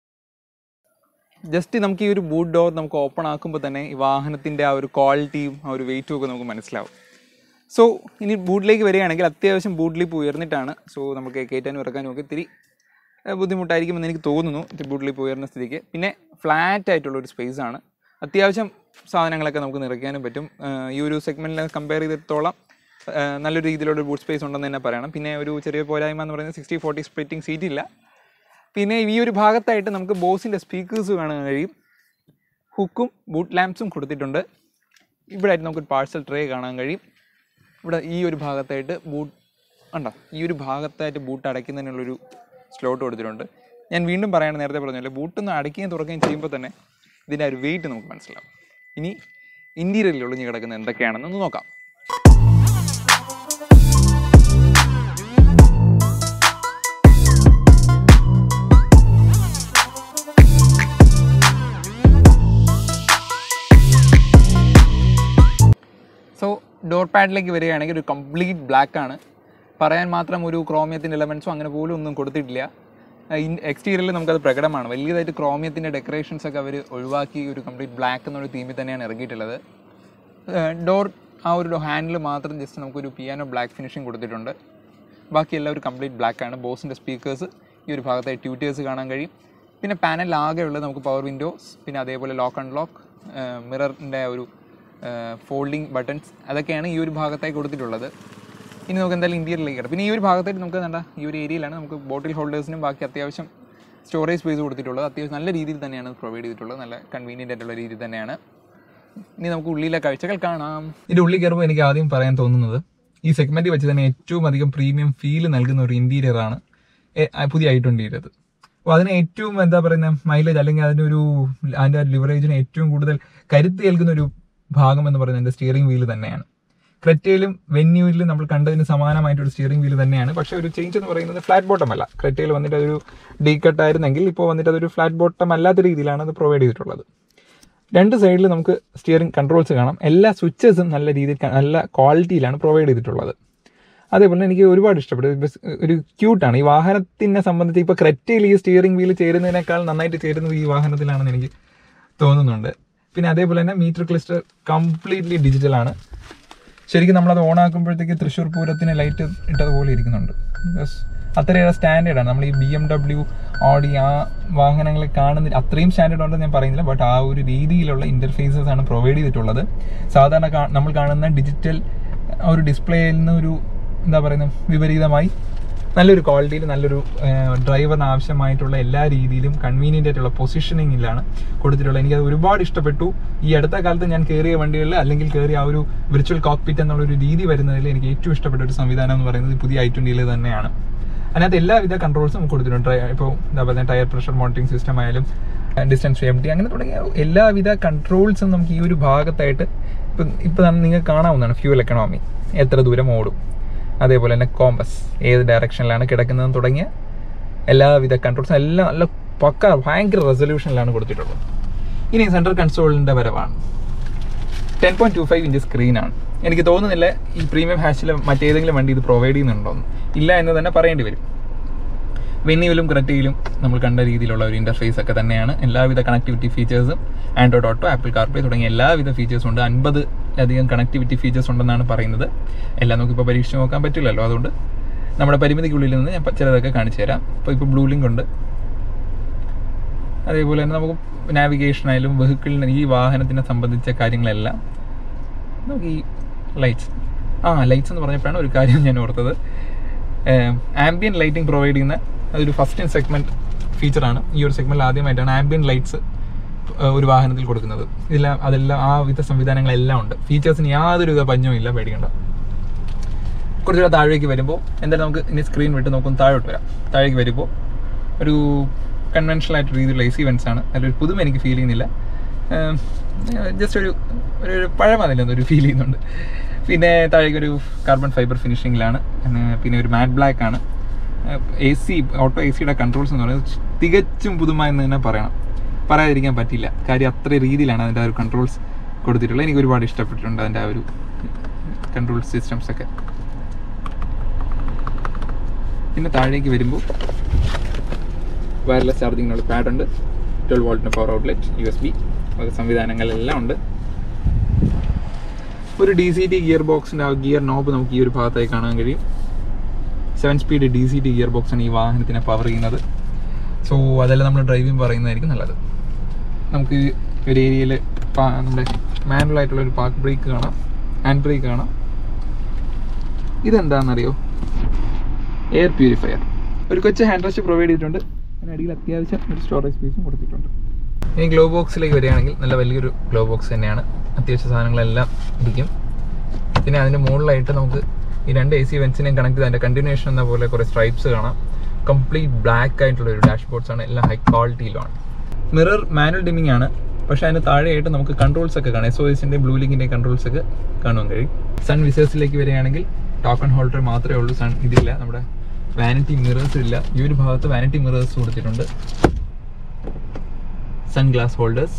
ജസ്റ്റ് നമുക്ക് ഈ ഒരു ബൂട്ട് ഡോർ നമുക്ക് ഓപ്പൺ ആക്കുമ്പോൾ തന്നെ ഈ വാഹനത്തിൻ്റെ ആ ഒരു ക്വാളിറ്റിയും ആ ഒരു വെയിറ്റും ഒക്കെ നമുക്ക് മനസ്സിലാവും. സോ ഇനി ബൂട്ടിലേക്ക് വരികയാണെങ്കിൽ അത്യാവശ്യം ബൂട്ട് ലിപ്പ് ഉയർന്നിട്ടാണ്. സോ നമുക്ക് കയറ്റാനും ഇറക്കാനും ഒക്കെ ഇത്തിരി ബുദ്ധിമുട്ടായിരിക്കുമെന്ന് എനിക്ക് തോന്നുന്നു ബൂട്ട് ലിപ്പ് ഉയർന്ന സ്ഥിതിക്ക്. പിന്നെ ഫ്ലാറ്റ് ആയിട്ടുള്ളൊരു സ്പേസ് ആണ്. അത്യാവശ്യം സാധനങ്ങളൊക്കെ നമുക്ക് നിറയ്ക്കാനും പറ്റും. ഈ ഒരു സെഗ്മെൻറ്റിനെ കമ്പയർ ചെയ്തിടത്തോളം നല്ലൊരു രീതിയിലുള്ള ബൂട്ട് സ്പേസ് ഉണ്ടെന്ന് തന്നെ പറയണം. പിന്നെ ഒരു ചെറിയ പോരായ്മ എന്ന് പറയുന്നത് സിക്സ്റ്റി ഫോർട്ടി സ്പ്ലിറ്റിംഗ് സീറ്റ് ഇല്ല. പിന്നെ ഈ ഒരു ഭാഗത്തായിട്ട് നമുക്ക് ബോസിൻ്റെ സ്പീക്കേഴ്സ് കാണാൻ കഴിയും. ഹുക്കും ബൂട്ട് ലാംപ്സും കൊടുത്തിട്ടുണ്ട്. ഇവിടെ ആയിട്ട് നമുക്കൊരു പാഴ്സൽ ട്രേ കാണാൻ കഴിയും. ഇവിടെ ഈ ഒരു ഭാഗത്തായിട്ട് ബൂട്ട് ഉണ്ടോ ഈ ഒരു ഭാഗത്തായിട്ട് ബൂട്ട് അടയ്ക്കുന്നതിനുള്ളൊരു സ്ലോട്ട് കൊടുത്തിട്ടുണ്ട്. ഞാൻ വീണ്ടും പറയാണ്, നേരത്തെ പറഞ്ഞല്ലോ, ബൂട്ടൊന്ന് അടയ്ക്കുകയും തുറക്കുകയും ചെയ്യുമ്പോൾ തന്നെ ഇതിൻ്റെ ഒരു വെയിറ്റ് നമുക്ക് മനസ്സിലാവും. ഇനി ഇൻറ്റീരിയറിൽ ഒളിഞ്ഞ് കിടക്കുന്നത് എന്തൊക്കെയാണെന്നൊന്ന് നോക്കാം. സോ ഡോർ പാഡിലേക്ക് വരികയാണെങ്കിൽ ഒരു കംപ്ലീറ്റ് ബ്ലാക്ക് ആണ്. പറയാൻ മാത്രം ഒരു ക്രോമിയത്തിൻ്റെ എലമെൻറ്റ്സോ അങ്ങനെ പോലും ഒന്നും കൊടുത്തിട്ടില്ല. എക്സ്റ്റീരിയറിൽ നമുക്കത് പ്രകടമാണ്. വലിയതായിട്ട് ക്രോമിയത്തിൻ്റെ ഡെക്കറേഷൻസ് ഒക്കെ അവർ ഒഴിവാക്കി ഒരു കംപ്ലീറ്റ് ബ്ലാക്ക് എന്നൊരു തീമിൽ തന്നെയാണ് ഇറങ്ങിയിട്ടുള്ളത്. ഡോർ ആ ഒരു ഹാൻഡിൽ മാത്രം ജസ്റ്റ് നമുക്കൊരു പിയാനോ ബ്ലാക്ക് ഫിനിഷിങ് കൊടുത്തിട്ടുണ്ട്. ബാക്കിയെല്ലാം ഒരു കംപ്ലീറ്റ് ബ്ലാക്ക് ആണ്. ബോസിൻ്റെ സ്പീക്കേഴ്സ് ഈ ഒരു ഭാഗത്തായി ട്യൂട്ടേഴ്സ് കാണാൻ കഴിയും. പിന്നെ പാനൽ ആകെ ഉള്ളത് നമുക്ക് പവർ വിൻഡോസ്, പിന്നെ അതേപോലെ ലോക്ക് ആൻഡ് ലോക്ക്, മിററിൻ്റെ ഒരു ഫോൾഡിങ് ബട്ടൺസ്, അതൊക്കെയാണ് ഈ ഒരു ഭാഗത്തായി കൊടുത്തിട്ടുള്ളത്. ഇനി നമുക്ക് എന്തായാലും ഇന്ത്യയിലേക്ക് കിട്ടും. പിന്നെ ഈ ഒരു ഭാഗത്തായിട്ട് നമുക്ക് എന്താ ഈ ഒരു ഏരിയയിലാണ് നമുക്ക് ബോട്ടിൽ ഹോൾഡേഴ്സിനും ബാക്കി അത്യാവശ്യം സ്റ്റോറേജ് സ്പേസ് കൊടുത്തിട്ടുള്ളത്. അത്യാവശ്യം നല്ല രീതിയിൽ തന്നെയാണ് പ്രൊവൈഡ് ചെയ്തിട്ടുള്ളത്. നല്ല കൺവീനിയൻ്റ് ആയിട്ടുള്ള രീതിയിൽ തന്നെയാണ്. ഇനി നമുക്ക് ഉള്ളിലെ കാഴ്ചകൾ കാണാം. ഇതിൻ്റെ ഉള്ളിൽ കയറുമ്പോൾ എനിക്ക് ആദ്യം പറയാൻ തോന്നുന്നത് ഈ സെഗ്മെൻറ്റ് വെച്ച് തന്നെ ഏറ്റവും അധികം പ്രീമിയം ഫീൽ നൽകുന്ന ഒരു ഇൻറ്റീരിയറാണ് പുതിയ ഐ ട്വൻറ്റിയുടേത്. അപ്പോൾ അതിന് ഏറ്റവും എന്താ പറയുന്നത് മൈലേജ് അല്ലെങ്കിൽ അതിനൊരു അതിൻ്റെ ലിവറേജിന് ഏറ്റവും കൂടുതൽ കരുത്ത് ഏൽക്കുന്ന ഒരു ഭാഗം എന്ന് പറയുന്നത് എൻ്റെ സ്റ്റിയറിംഗ് വീല് തന്നെയാണ്. ക്രെറ്റയിലും വെന്യൂവിലും നമ്മൾ കണ്ടതിന് സമാനമായിട്ടൊരു സ്റ്റിയറിംഗ് വീല് തന്നെയാണ്. പക്ഷേ ഒരു ചേഞ്ച് എന്ന് പറയുന്നത് ഫ്ലാറ്റ് ബോട്ടം അല്ല. ക്രെറ്റയിൽ വന്നിട്ട് അതൊരു ഡീ കട്ടായിരുന്നെങ്കിൽ ഇപ്പോൾ വന്നിട്ട് അതൊരു ഫ്ലാറ്റ് ബോട്ടം അല്ലാത്ത രീതിയിലാണ് അത് പ്രൊവൈഡ് ചെയ്തിട്ടുള്ളത്. രണ്ട് സൈഡിൽ നമുക്ക് സ്റ്റിയറിംഗ് കൺട്രോൾസ് കാണാം. എല്ലാ സ്വിച്ചസും നല്ല രീതിയിൽ നല്ല ക്വാളിറ്റിയിലാണ് പ്രൊവൈഡ് ചെയ്തിട്ടുള്ളത്. അതേപോലെ എനിക്ക് ഒരുപാട് ഇഷ്ടപ്പെട്ടു. ഒരു ക്യൂട്ടാണ് ഈ വാഹനത്തിനെ സംബന്ധിച്ച്. ഇപ്പോൾ ക്രെറ്റയിൽ ഈ സ്റ്റിയറിംഗ് വീല് ചേരുന്നതിനേക്കാൾ നന്നായിട്ട് ചേരുന്നത് ഈ വാഹനത്തിലാണെന്ന് എനിക്ക് തോന്നുന്നുണ്ട്. പിന്നെ അതേപോലെ തന്നെ മീറ്റർ ക്ലസ്റ്റർ കംപ്ലീറ്റ്ലി ഡിജിറ്റലാണ്. ശരിക്കും നമ്മളത് ഓൺ ആക്കുമ്പോഴത്തേക്ക് തൃശ്ശൂർ പൂരത്തിന് ലൈറ്റ് ഇട്ടതുപോലെ ഇരിക്കുന്നുണ്ട്. ബസ് അത്രയേറെ സ്റ്റാൻഡേർഡാണ്. നമ്മൾ ഈ ബി എം ഡബ്ല്യു ഓഡി ആ വാഹനങ്ങളെ കാണുന്ന അത്രയും സ്റ്റാൻഡേർഡ് ഉണ്ടെന്ന് ഞാൻ പറയുന്നില്ല. ബട്ട് ആ ഒരു രീതിയിലുള്ള ഇൻ്റർഫേസസ് ആണ് പ്രൊവൈഡ് ചെയ്തിട്ടുള്ളത്. സാധാരണ നമ്മൾ കാണുന്ന ഡിജിറ്റൽ ഒരു ഡിസ്പ്ലേയിൽ നിന്ന് ഒരു എന്താ പറയുന്നത് വിപരീതമായി നല്ലൊരു ക്വാളിറ്റിയിൽ നല്ലൊരു ഡ്രൈവറിന് ആവശ്യമായിട്ടുള്ള എല്ലാ രീതിയിലും കൺവീനിയൻ്റ് ആയിട്ടുള്ള പൊസിഷനിങ്ങിലാണ് കൊടുത്തിട്ടുള്ളത്. എനിക്കത് ഒരുപാട് ഇഷ്ടപ്പെട്ടു. ഈ അടുത്ത കാലത്ത് ഞാൻ കയറിയ വണ്ടികളിൽ അല്ലെങ്കിൽ കയറിയ ആ ഒരു വിർച്വൽ കോക്പിറ്റ് എന്നുള്ളൊരു രീതി വരുന്നതിൽ എനിക്ക് ഏറ്റവും ഇഷ്ടപ്പെട്ട ഒരു സംവിധാനം എന്ന് പറയുന്നത് പുതിയ ഐ ട്വൻറ്റിയിൽ തന്നെയാണ്. അതിനകത്ത് എല്ലാവിധ കൺട്രോൾസും നമുക്ക് കൊടുത്തിട്ടുണ്ട്. ഇപ്പോൾ എന്താ പറയുക, ടയർ പ്രഷർ മോണിറ്ററിംഗ് സിസ്റ്റം ആയാലും ഡിസ്റ്റൻസ് സ്റ്റെബിലിറ്റി അങ്ങനെ തുടങ്ങിയ എല്ലാവിധ കൺട്രോൾസും നമുക്ക് ഈ ഒരു ഭാഗത്തായിട്ട് ഇപ്പം ഇപ്പം നിങ്ങൾക്ക് കാണാവുന്നതാണ്. ഫ്യൂൽ എക്കണോമി, എത്ര ദൂരം ഓടും, അതേപോലെ തന്നെ കോമ്പസ് ഏത് ഡയറക്ഷനിലാണ് കിടക്കുന്നതെന്ന് തുടങ്ങിയ എല്ലാവിധ കൺട്രോൾസും എല്ലാം നല്ല പക്ക ഭയങ്കര റെസൊല്യൂഷനിലാണ് കൊടുത്തിട്ടുള്ളത്. ഇനി സെൻട്രൽ കൺസോളിൻ്റെ വരവാണ്. Ten point two five inch സ്ക്രീനാണ്. എനിക്ക് തോന്നുന്നില്ല ഈ പ്രീമിയം ഹാഷിൽ മറ്റേതെങ്കിലും വണ്ടി ഇത് പ്രൊവൈഡ് ചെയ്യുന്നുണ്ടോന്ന്. ഇല്ല എന്ന് തന്നെ പറയേണ്ടി വരും. വെന്യൂവിലും ക്രെറ്റയിലും നമ്മൾ കണ്ട രീതിയിലുള്ള ഒരു ഇൻ്റർഫേസ് ഒക്കെ തന്നെയാണ്. എല്ലാവിധ കണക്ടിവിറ്റി ഫീച്ചേഴ്സും ആൻഡ്രോയിഡ് ഓട്ടോ, ആപ്പിൾ കാർപ്ലേ തുടങ്ങിയ എല്ലാവിധ ഫീച്ചേഴ്സും ഉണ്ട്. അൻപത് അധികം കണക്ടിവിറ്റി ഫീച്ചേഴ്സ് ഉണ്ടെന്നാണ് പറയുന്നത്. എല്ലാം നമുക്കിപ്പോൾ പരീക്ഷിച്ച് നോക്കാൻ പറ്റില്ലല്ലോ. അതുകൊണ്ട് നമ്മുടെ പരിമിതിക്കുള്ളിൽ നിന്ന് ഞാൻ ചിലതൊക്കെ കാണിച്ചു തരാം. ഇപ്പോൾ ഇപ്പോൾ ബ്ലൂ ലിങ്ക് ഉണ്ട്. അതേപോലെ തന്നെ നമുക്ക് നാവിഗേഷനായാലും വെഹിക്കിളിന് ഈ വാഹനത്തിനെ സംബന്ധിച്ച കാര്യങ്ങളെല്ലാം നമുക്ക് ഈ ലൈറ്റ്സ് ആ ലൈറ്റ്സ് എന്ന് പറഞ്ഞപ്പോഴാണ് ഒരു കാര്യം ഞാൻ ഓർത്തത്. ആംബിയൻ ലൈറ്റിംഗ് പ്രൊവൈഡ് ചെയ്യുന്ന അതൊരു ഫസ്റ്റ് ഇൻ സെഗ്മെൻറ്റ് ഫീച്ചറാണ്. ഈ ഒരു സെഗ്മെൻറ്റിൽ ആദ്യമായിട്ടാണ് ആംബിയൻ ലൈറ്റ്സ് ഒരു വാഹനത്തിൽ കൊടുക്കുന്നത്. ഇതെല്ലാം അതെല്ലാം ആ വിധ സംവിധാനങ്ങളെല്ലാം ഉണ്ട്. ഫീച്ചേഴ്സിന് യാതൊരു വിധ പഞ്ഞവും ഇല്ല, പേടിക്കണ്ട. കുറച്ചുകൂടെ താഴേക്ക് വരുമ്പോൾ എന്തായാലും നമുക്ക് ഇനി സ്ക്രീൻ വിട്ട് നോക്കും താഴോട്ട് വരാം. താഴേക്ക് വരുമ്പോൾ ഒരു കൺവെൻഷണൽ ആയിട്ട് രീതിയിലുള്ള എ സി വെൻസ് ആണ്. അതിലൊരു പുതുമ എനിക്ക് ഫീൽ ചെയ്യുന്നില്ല. ജസ്റ്റ് ഒരു ഒരു പഴമതില്ലെന്ന് ഒരു ഫീൽ ചെയ്യുന്നുണ്ട്. പിന്നെ താഴേക്ക് ഒരു കാർബൺ ഫൈബർ ഫിനിഷിങ്ങിലാണ്. പിന്നെ ഒരു മാറ്റ് ബ്ലാക്ക് ആണ്. എ സി ഓട്ടോ എ സിയുടെ കൺട്രോൾസ് എന്ന് പറയുന്നത് തികച്ചും പുതുമ എന്ന് തന്നെ പറയണം, പറയാതിരിക്കാൻ പറ്റില്ല. കാര്യം അത്ര രീതിയിലാണ് അതിൻ്റെ ആ ഒരു കൺട്രോൾസ് കൊടുത്തിട്ടുള്ളത്. എനിക്ക് ഒരുപാട് ഇഷ്ടപ്പെട്ടിട്ടുണ്ട് അതിൻ്റെ ആ ഒരു കൺട്രോൾ സിസ്റ്റംസ് ഒക്കെ. പിന്നെ താഴേക്ക് വരുമ്പോൾ വയർലെസ് ചാർജിങ്ങിനുള്ള പാഡുണ്ട്, ട്വൽവ് വോൾട്ടിന് power outlet, U S B സംവിധാനങ്ങളെല്ലാം ഉണ്ട്. ഒരു ഡി സി ടി ഗിയർ ബോക്സിൻ്റെ ആ ഗിയർ നോബ് നമുക്ക് ഈ ഒരു ഭാഗത്തായി കാണാൻ കഴിയും. Seven speed D C T gear ബോക്സാണ് ഈ വാഹനത്തിനെ പവർ ചെയ്യുന്നത്. സോ അതെല്ലാം നമ്മൾ ഡ്രൈവിംഗ് പറയുന്നതായിരിക്കും നല്ലത്. നമുക്ക് ഒരു ഏരിയയിൽ നമ്മുടെ മാനുവൽ ആയിട്ടുള്ള ഒരു പാർക്ക് ബ്രേക്ക് കാണാം, ഹാൻഡ് ബ്രേക്ക് കാണാം. ഇതെന്താണെന്നറിയോ? Air purifier. ഒരു കൊച്ചു ഹാൻഡ് റെസ്റ്റ് പ്രൊവൈഡ് ചെയ്തിട്ടുണ്ട്. അതിനടിയിൽ അത്യാവശ്യം ഒരു സ്റ്റോറേജ് സ്പേസും കൊടുത്തിട്ടുണ്ട്. ഇനി ഗ്ലോ ബോക്സിലേക്ക് വരികയാണെങ്കിൽ നല്ല വലിയൊരു ഗ്ലോ ബോക്സ് തന്നെയാണ്. അത്യാവശ്യ സാധനങ്ങളെല്ലാം ഇരിക്കും. പിന്നെ അതിൻ്റെ മുകളിലായിട്ട് നമുക്ക് ഈ രണ്ട് എ സി വെൻസിനെയും കണക്ട് ചെയ്ത് അതിൻ്റെ കണ്ടിന്യൂഷൻ എന്ന പോലെ കുറേ സ്ട്രൈപ്സ് കാണാം. കംപ്ലീറ്റ് ബ്ലാക്ക് ആയിട്ടുള്ള ഒരു ഡാഷ് ബോർഡ്സാണ്. എല്ലാം ഹൈ ക്വാളിറ്റിയിലാണ്. മിറർ മാനുവൽ ഡിമ്മിംഗ് ആണ്. പക്ഷേ അതിന് താഴെയായിട്ട് നമുക്ക് കൺട്രോൾസ് ഒക്കെ കാണാം. എസ് ഒ എസിൻ്റെ ബ്ലൂ ലിങ്കിൻ്റെ കൺട്രോൾസ് ഒക്കെ കാണുവാൻ കഴിയും. സൺ വിസേഴ്സിലേക്ക് വരികയാണെങ്കിൽ ടോക്കൺ ഹോൾഡർ മാത്രമേ ഉള്ളൂ. സൺ ഇതില്ല. നമ്മുടെ വാനിറ്റി മിറേഴ്സ് ഇല്ല. ഈ ഒരു ഭാഗത്ത് വാനിറ്റി മിറേഴ്സ് കൊടുത്തിട്ടുണ്ട്. Sun glass holders.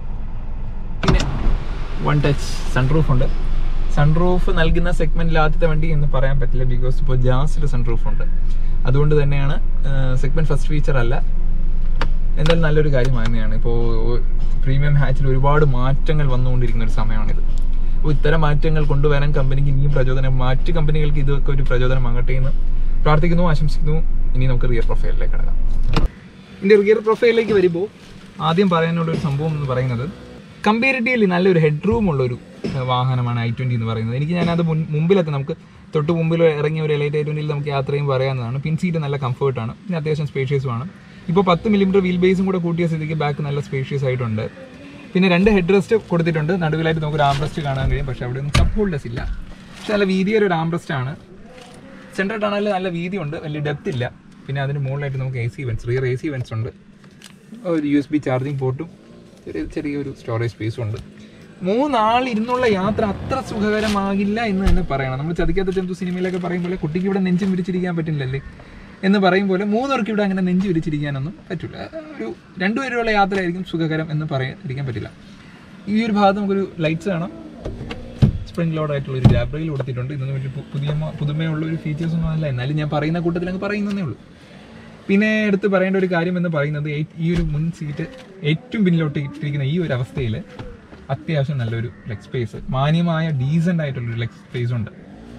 പിന്നെ വൺ ടച്ച് സൺറൂഫ് ഉണ്ട്. സൺറൂഫ് നൽകുന്ന സെഗ്മെന്റിൽ ആദ്യത്തെ വണ്ടി എന്ന് പറയാൻ പറ്റില്ല, ബിക്കോസ് ഇപ്പോൾ ജാസിൽ സൺറൂഫ് ഉണ്ട്. അതുകൊണ്ട് തന്നെയാണ് സെഗ്മെന്റ് ഫസ്റ്റ് ഫീച്ചർ അല്ല. എന്തായാലും നല്ലൊരു കാര്യം തന്നെയാണ്. ഇപ്പോൾ പ്രീമിയം ഹാച്ചിൽ ഒരുപാട് മാറ്റങ്ങൾ വന്നുകൊണ്ടിരിക്കുന്ന ഒരു സമയമാണിത്. അപ്പോൾ ഇത്തരം മാറ്റങ്ങൾ കൊണ്ടുവരാൻ കമ്പനിക്ക് ഇനിയും പ്രചോദനം, മറ്റ് കമ്പനികൾക്ക് ഇതൊക്കെ ഒരു പ്രചോദനമാകട്ടെ എന്ന് പ്രാർത്ഥിക്കുന്നു, ആശംസിക്കുന്നു. ഇനി നമുക്ക് റിയർ പ്രൊഫൈലിലേക്ക് കിടക്കാം. ഇതിൻ്റെ റിയർ പ്രൊഫൈലിലേക്ക് വരുമ്പോൾ ആദ്യം പറയാനുള്ള ഒരു സംഭവം എന്ന് പറയുന്നത്, കമ്പാരിറ്റീവ്ലി നല്ലൊരു ഹെഡ് റൂം ഉള്ളൊരു വാഹനമാണ് ഐ ട്വൻറ്റി എന്ന് പറയുന്നത്. എനിക്ക് ഞാനത് മുൻ മുമ്പിലത്തെ നമുക്ക് തൊട്ട് മുമ്പിൽ ഇറങ്ങിയ ഒരു എലൈറ്റ് ഐ ട്വൻറ്റിയിൽ നമുക്ക് യാത്രയും പറയാവുന്നതാണ്. പിൻ സീറ്റ് നല്ല കംഫർട്ടാണ്. പിന്നെ അത്യാവശ്യം സ്പേഷ്യസുമാണ്. ഇപ്പോൾ പത്ത് മില്ലിമീറ്റർ വീൽ ബേസും കൂടെ കൂട്ടിയ സ്ഥിതിക്ക് ബാക്ക് നല്ല സ്പേഷ്യസ് ആയിട്ടുണ്ട്. പിന്നെ രണ്ട് ഹെഡ് റെസ്റ്റ് കൊടുത്തിട്ടുണ്ട്. നടുവിലായിട്ട് നമുക്കൊരു ആംറസ്റ്റ് കാണാൻ കഴിയും. പക്ഷേ അവിടെ ഒന്നും സബ് ഹോൾഡേഴ്സ് ഇല്ല. പക്ഷേ നല്ല വീതിയൊരു ഒരു ആംറസ്റ്റ് ആണ്. സെൻട്രൽ ടണലിൽ നല്ല വീതിയുണ്ട്, വലിയ ഡെപ്ത് ഇല്ല. പിന്നെ അതിന് മുകളിലായിട്ട് നമുക്ക് A C vents, rear A C vents ഉണ്ട്. ഒരു യു എസ് ബി ചാർജിങ് പോർട്ടും ചെറിയ ചെറിയൊരു സ്റ്റോറേജ് സ്പേസും ഉണ്ട്. മൂന്നാൾ ഇരുന്നുള്ള യാത്ര അത്ര സുഖകരമാകില്ല എന്ന് തന്നെ പറയണം. നമ്മൾ ചതിക്കാത്ത ചെന്തു സിനിമയിലൊക്കെ പറയും പോലെ കുട്ടിക്ക് ഇവിടെ നെഞ്ചും വിരിച്ചിരിക്കാൻ പറ്റില്ലല്ലേ എന്ന് പറയും പോലെ മൂന്നവർക്ക് ഇവിടെ അങ്ങനെ നെഞ്ചു വിരിച്ചിരിക്കാനൊന്നും പറ്റില്ല. ഒരു രണ്ടുപേരുള്ള യാത്രയായിരിക്കും സുഖകരം എന്ന് പറയാതിരിക്കാൻ പറ്റില്ല. ഈ ഒരു ഭാഗത്ത് നമുക്കൊരു ലൈറ്റ്സ് കാണാം. സ്പ്രിംഗ് ലോഡ് ആയിട്ടുള്ള ഒരു ഗ്രാബ് റെയിൽ കൊടുത്തിട്ടുണ്ട്. ഇതൊന്നും വലിയ പുതിയ പുതുമയുള്ള ഒരു ഫീച്ചേഴ്സ് ഒന്നും അല്ല. എന്നാലും ഞാൻ പറയുന്ന കൂട്ടത്തിൽ അങ്ങ് പറയുന്നതേ ഉള്ളൂ. പിന്നെ എടുത്ത് പറയേണ്ട ഒരു കാര്യം എന്ന് പറയുന്നത്, ഈ ഒരു മുൻ സീറ്റ് ഏറ്റവും പിന്നിലോട്ട് ഇട്ടിരിക്കുന്ന ഈ ഒരു അവസ്ഥയിൽ അത്യാവശ്യം നല്ലൊരു ലെഗ് സ്പേസ്, മാന്യമായ ഡീസൻ്റ് ആയിട്ടുള്ളൊരു ലെഗ് സ്പേസ് ഉണ്ട്.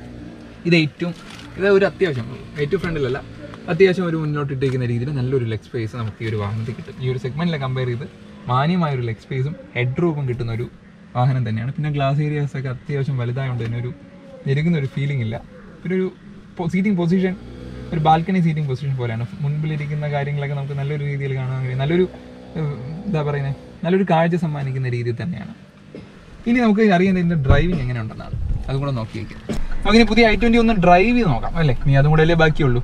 ഇത് ഏറ്റവും ഇത് ഒരു അത്യാവശ്യം ഏറ്റവും ഫ്രണ്ടിലല്ല, അത്യാവശ്യം ഒരു മുന്നോട്ട് ഇട്ടിരിക്കുന്ന രീതിയിൽ നല്ലൊരു ലെഗ് സ്പേസ് നമുക്ക് ഈ ഒരു വാഹനത്തിൽ കിട്ടും. ഈ ഒരു സെഗ്മെൻറ്റിലെ കമ്പയർ ചെയ്ത് മാന്യമായൊരു ലെഗ് സ്പേസും ഹെഡ് റൂമും കിട്ടുന്ന ഒരു വാഹനം തന്നെയാണ്. പിന്നെ ഗ്ലാസ് ഏരിയാസൊക്കെ അത്യാവശ്യം വലുതായതുകൊണ്ട് തന്നെ ഒരു ഞെരുങ്ങുന്ന ഒരു ഫീലിംഗ് ഇല്ല. പിന്നെ ഒരു സീറ്റിംഗ് പൊസിഷൻ ഒരു ബാൽക്കണി സീറ്റിംഗ് പൊസിഷൻ പോലെയാണ്. മുൻപിലിരിക്കുന്ന കാര്യങ്ങളൊക്കെ നമുക്ക് നല്ലൊരു രീതിയിൽ കാണാൻ കഴിയും. നല്ലൊരു എന്താ പറയുന്നത് നല്ലൊരു കാഴ്ച സമ്മാനിക്കുന്ന രീതിയിൽ തന്നെയാണ്. ഇനി നമുക്ക് അറിയുന്നത് ഇതിൻ്റെ ഡ്രൈവിംഗ് എങ്ങനെ ഉണ്ടെന്നാണ്. അതും കൂടെ നോക്കി വയ്ക്കാം. നമുക്കിനി പുതിയ ഐ ട്വൻറ്റി ഒന്ന് ഡ്രൈവ് ചെയ്ത് നോക്കാം അല്ലേ? ഇനി അതും കൂടെ അല്ലേ ബാക്കിയുള്ളൂ.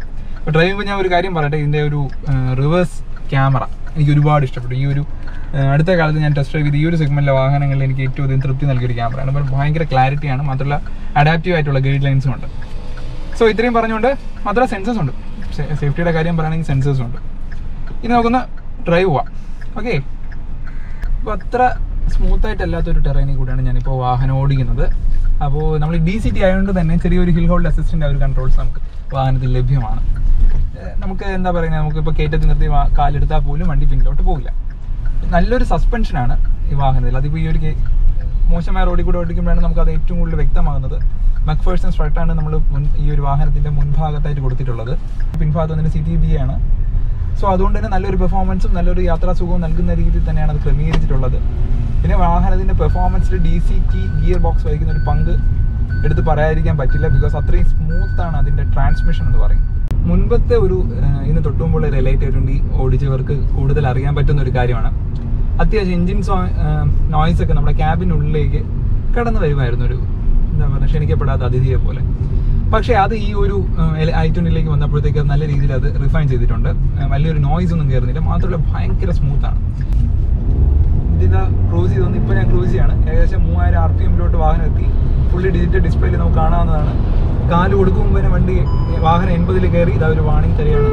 ഡ്രൈവിംഗ് ഞാൻ ഒരു കാര്യം പറയട്ടെ, ഇതിൻ്റെ ഒരു റിവേഴ്സ് ക്യാമറ എനിക്ക് ഒരുപാട് ഇഷ്ടപ്പെട്ടു. ഈ ഒരു അടുത്ത കാലത്ത് ഞാൻ ടെസ്റ്റ് ഡ്രൈവ് ചെയ്ത് ഈ ഒരു സെഗ്മെൻറ്റിലെ വാഹനങ്ങളിൽ എനിക്ക് ഏറ്റവും അധികം തൃപ്തി നൽകിയൊരു ക്യാമറയാണ്. അപ്പോൾ ഭയങ്കര ക്ലാരിറ്റിയാണ്, മാത്രമല്ല അഡാപ്റ്റീവ് ആയിട്ടുള്ള ഗൈഡ് ലൈൻസും ഉണ്ട്. സോ ഇത്രയും പറഞ്ഞുകൊണ്ട് മാത്രമല്ല സെൻസേഴ്സ് ഉണ്ട്. സേഫ്റ്റിയുടെ കാര്യം പറയുകയാണെങ്കിൽ സെൻസേഴ്സും ഉണ്ട്. ഇനി നമുക്കൊന്ന് ഡ്രൈവ് പോവാം. ഓക്കെ, അപ്പോൾ അത്ര സ്മൂത്തായിട്ടല്ലാത്തൊരു ടെറൈനിൽ കൂടെയാണ് ഞാനിപ്പോൾ വാഹനം ഓടിക്കുന്നത്. അപ്പോൾ നമ്മൾ ഡി സി ടി ആയതുകൊണ്ട് തന്നെ ചെറിയൊരു ഹിൽ ഹോൾഡ് അസിസ്റ്റൻ്റ് ആ ഒരു കൺട്രോൾസ് നമുക്ക് വാഹനത്തിൽ ലഭ്യമാണ്. നമുക്ക് എന്താ പറയുക, നമുക്കിപ്പോൾ കയറ്റത്തിൽ നിർത്തി കാലെടുത്താൽ പോലും വണ്ടി പിന്നിലോട്ട് പോകില്ല. നല്ലൊരു സസ്പെൻഷനാണ് ഈ വാഹനത്തിൽ. അതിപ്പോൾ ഈ ഒരു മോശമായ റോഡിൽ കൂടെ ഓടിക്കുമ്പോഴാണ് നമുക്ക് അത് ഏറ്റവും കൂടുതൽ വ്യക്തമാകുന്നത്. മക്ഫേഴ്സൺ സ്ട്രട്ടാണ് നമ്മൾ മുൻ ഈ ഒരു വാഹനത്തിൻ്റെ മുൻഭാഗത്തായിട്ട് കൊടുത്തിട്ടുള്ളത്. പിൻഭാഗത്ത് വന്നിട്ട് സി ടി ബി ആണ്. സോ അതുകൊണ്ട് തന്നെ നല്ലൊരു പെർഫോമൻസും നല്ലൊരു യാത്രാസുഖവും നൽകുന്ന രീതിയിൽ തന്നെയാണ് അത് ക്രമീകരിച്ചിട്ടുള്ളത്. പിന്നെ വാഹനത്തിൻ്റെ പെർഫോമൻസിൽ D C T gear box വഹിക്കുന്ന ഒരു പങ്ക് എടുത്ത് പറയാതിരിക്കാൻ പറ്റില്ല. ബിക്കോസ് അത്രയും സ്മൂത്താണ് അതിൻ്റെ ട്രാൻസ്മിഷൻ എന്ന് പറയും. മുൻപത്തെ ഒരു ഇന്ന് തൊട്ടുമ്പോൾ റിലേറ്റ് ചെയ്തിട്ടുണ്ട് ഓടിച്ചവർക്ക് കൂടുതൽ അറിയാൻ പറ്റുന്ന ഒരു കാര്യമാണ്. അത്യാവശ്യം എൻജിൻ നോയ്സൊക്കെ നമ്മുടെ ക്യാബിനുള്ളിലേക്ക് കടന്നു വരുമായിരുന്നു, ഒരു എന്താ പറയുക ക്ഷണിക്കപ്പെടാത്ത അതിഥിയെ പോലെ. പക്ഷേ അത് ഈ ഒരു ഐ ട്വന്റിയിലേക്ക് വന്നപ്പോഴത്തേക്ക് നല്ല രീതിയിൽ അത് റിഫൈൻ ചെയ്തിട്ടുണ്ട്. വലിയൊരു നോയ്സ് ഒന്നും കയറുന്നില്ല, മാത്രമല്ല ഭയങ്കര സ്മൂത്താണ്. ഇതിതാ ക്രൂസ് ചെയ്തൊന്ന് ഇപ്പോൾ ഞാൻ ക്രൂസ് ചെയ്യാണ്. ഏകദേശം മൂവായിരം ആർ പി എമ്മിലോട്ട് വാഹനം എത്തി. ഫുള്ളി ഡിജിറ്റൽ ഡിസ്പ്ലേയിൽ നമുക്ക് കാണാവുന്നതാണ്. കാല് കൊടുക്കും മുമ്പ് തന്നെ വണ്ടി വാഹനം എൺപതിൽ കയറി ഇതാ ഒരു വാണിംഗ് തരികയാണ്.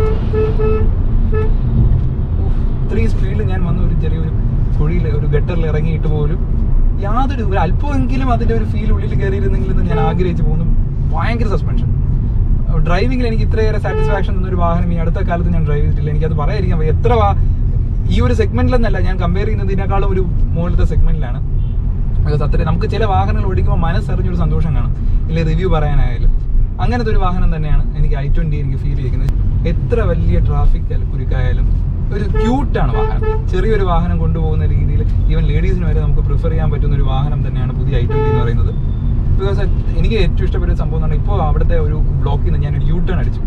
ഇത്രയും സ്പീഡിൽ ഞാൻ വന്ന് ഒരു ചെറിയൊരു കുഴിയിൽ ഒരു ഗട്ടറിൽ ഇറങ്ങിയിട്ട് പോലും യാതൊരു ഒരു അല്പമെങ്കിലും അതിൻ്റെ ഒരു ഫീൽ ഉള്ളിൽ കയറിയിരുന്നെങ്കിലെന്ന് ഞാൻ ആഗ്രഹിച്ചു പോകുന്നു. ഭയങ്കര സസ്പെൻഷൻ. ഡ്രൈവിങ്ങിൽ എനിക്ക് ഇത്രയേറെ സാറ്റിസ്ഫാക്ഷൻ തന്നൊരു വാഹനം ഈ അടുത്ത കാലത്ത് ഞാൻ ഡ്രൈവ് ചെയ്തിട്ടില്ല. എനിക്കത് പറയാതിരിക്കാൻ വയ്യ. എത്ര ഈ ഒരു സെഗ്മെന്റിലെന്നല്ല ഞാൻ കമ്പയർ ചെയ്യുന്നതിനേക്കാളും ഒരു മുകളിലത്തെ സെഗ്മെന്റിലാണ്. ബിക്കോസ് അത്രയും നമുക്ക് ചില വാഹനങ്ങൾ ഓടിക്കുമ്പോൾ മനസ്സറിഞ്ഞൊരു സന്തോഷം കാണും, ഇല്ലേ റിവ്യൂ പറയാനായാലും. അങ്ങനത്തെ ഒരു വാഹനം തന്നെയാണ് എനിക്ക് ഐ ട്വന്റി എനിക്ക് ഫീൽ ചെയ്യുന്നത്. എത്ര വലിയ ട്രാഫിക് കുരുക്കായാലും ഒരു ക്യൂട്ടാണ് വാഹനം. ചെറിയൊരു വാഹനം കൊണ്ടുപോകുന്ന രീതിയിൽ ഈവൻ ലേഡീസിന് വരെ നമുക്ക് പ്രിഫർ ചെയ്യാൻ പറ്റുന്ന ഒരു വാഹനം തന്നെയാണ് പുതിയ ഐ ട്വന്റി എന്ന് പറയുന്നത്. ബിക്കോസ് എനിക്ക് ഏറ്റവും ഇഷ്ടപ്പെട്ട ഒരു സംഭവം എന്ന് പറഞ്ഞാൽ ഇപ്പോൾ അവിടുത്തെ ഒരു ബ്ലോക്കിൽ നിന്ന് ഞാനൊരു യൂ ടേൺ അടിച്ചു.